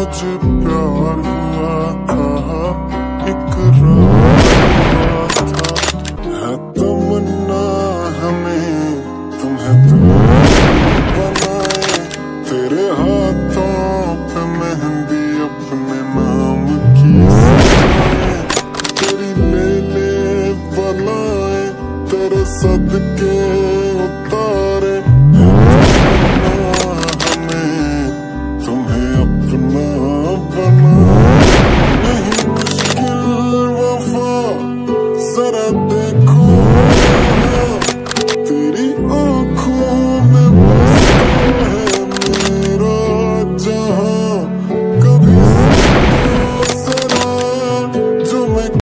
तुझे प्यार हुआ था, इकरार हुआ था। है तमन्ना हमें तुम्हें बनाए, तेरे हाथों पे मेहंदी अपने नाम की सजाए। तेरी ले ले बलाए, तेरे सदके